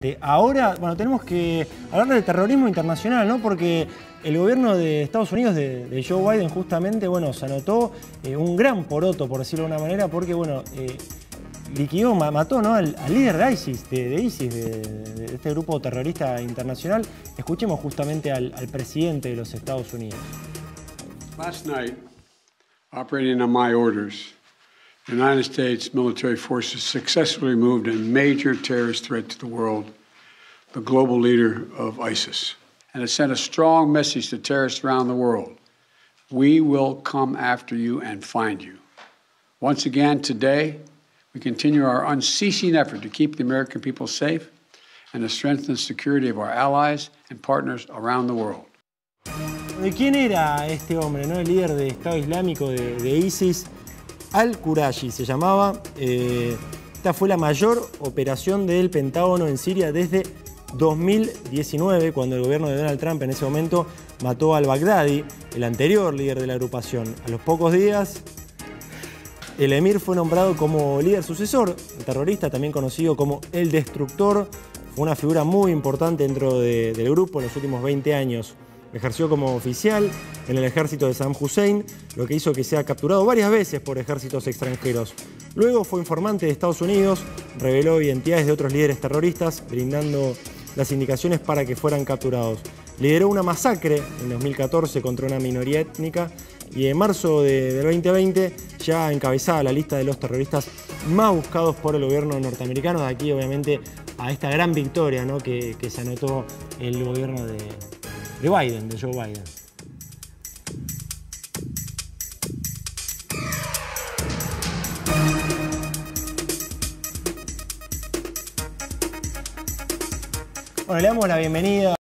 Ahora, bueno, tenemos que hablar del terrorismo internacional, ¿no? Porque el gobierno de Estados Unidos, de Joe Biden, justamente, bueno, se anotó un gran poroto, por decirlo de una manera, porque, bueno, liquidó, mató, ¿no? al líder de ISIS, de este grupo terrorista internacional. Escuchemos justamente al presidente de los Estados Unidos. Last night, operating on my orders, the United States military forces successfully removed a major terrorist threat to the world, the global leader of ISIS. And it sent a strong message to terrorists around the world. We will come after you and find you. Once again, today, we continue our unceasing effort to keep the American people safe and to strengthen the security of our allies and partners around the world. ¿De quién era este hombre, no? El líder de Estado Islámico de ISIS, Al-Qurashi se llamaba. Esta fue la mayor operación del Pentágono en Siria desde 2019, cuando el gobierno de Donald Trump en ese momento mató al-Baghdadi, el anterior líder de la agrupación. A los pocos días, el emir fue nombrado como líder sucesor, el terrorista también conocido como el Destructor. Fue una figura muy importante dentro del grupo en los últimos 20 años. Ejerció como oficial en el ejército de Saddam Hussein, lo que hizo que sea capturado varias veces por ejércitos extranjeros. Luego fue informante de Estados Unidos, reveló identidades de otros líderes terroristas, brindando las indicaciones para que fueran capturados. Lideró una masacre en 2014 contra una minoría étnica y en marzo del 2020 ya encabezaba la lista de los terroristas más buscados por el gobierno norteamericano. De aquí, obviamente, a esta gran victoria, ¿no? que se anotó el gobierno de Biden, de Joe Biden. Bueno, le damos la bienvenida